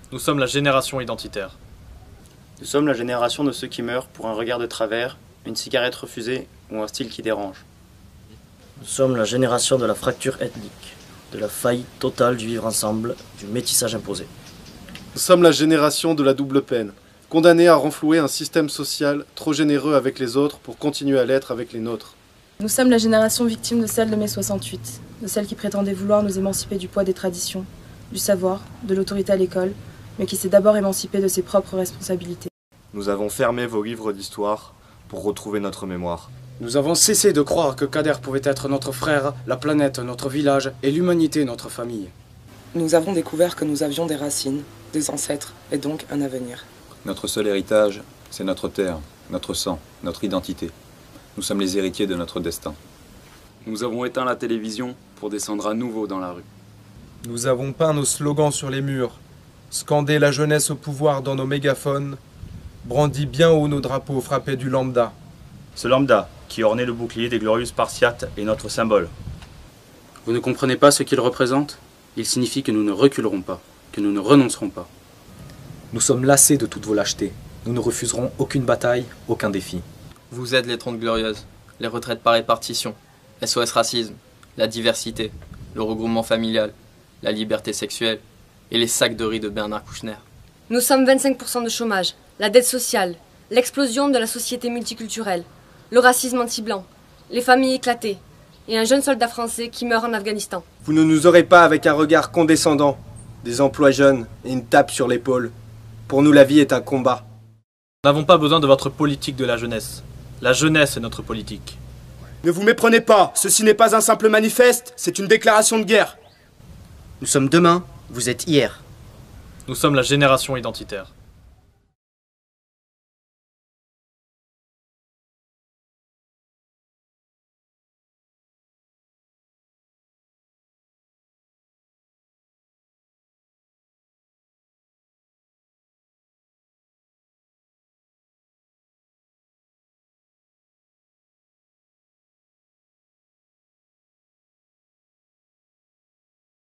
Nous sommes la génération identitaire. Nous sommes la génération de ceux qui meurent pour un regard de travers, une cigarette refusée ou un style qui dérange. Nous sommes la génération de la fracture ethnique, de la faillite totale du vivre ensemble, du métissage imposé. Nous sommes la génération de la double peine, condamnée à renflouer un système social trop généreux avec les autres pour continuer à l'être avec les nôtres. Nous sommes la génération victime de celle de mai 68, de celle qui prétendait vouloir nous émanciper du poids des traditions, du savoir, de l'autorité à l'école, mais qui s'est d'abord émancipée de ses propres responsabilités. Nous avons fermé vos livres d'histoire pour retrouver notre mémoire. Nous avons cessé de croire que Kader pouvait être notre frère, la planète notre village et l'humanité notre famille. Nous avons découvert que nous avions des racines, des ancêtres et donc un avenir. Notre seul héritage, c'est notre terre, notre sang, notre identité. Nous sommes les héritiers de notre destin. Nous avons éteint la télévision pour descendre à nouveau dans la rue. Nous avons peint nos slogans sur les murs, scandé la jeunesse au pouvoir dans nos mégaphones, brandi bien haut nos drapeaux frappés du lambda. Ce lambda, qui ornait le bouclier des glorieux Spartiates, est notre symbole. Vous ne comprenez pas ce qu'il représente? Il signifie que nous ne reculerons pas, que nous ne renoncerons pas. Nous sommes lassés de toutes vos lâchetés. Nous ne refuserons aucune bataille, aucun défi. Vous êtes les 30 glorieuses, les retraites par répartition, SOS racisme, la diversité, le regroupement familial, la liberté sexuelle et les sacs de riz de Bernard Kouchner. Nous sommes 25% de chômage, la dette sociale, l'explosion de la société multiculturelle, le racisme anti-blanc, les familles éclatées et un jeune soldat français qui meurt en Afghanistan. Vous ne nous aurez pas avec un regard condescendant, des emplois jeunes et une tape sur l'épaule. Pour nous, la vie est un combat. Nous n'avons pas besoin de votre politique de la jeunesse. La jeunesse est notre politique. Ne vous méprenez pas, ceci n'est pas un simple manifeste, c'est une déclaration de guerre. Nous sommes demain, vous êtes hier. Nous sommes la génération identitaire.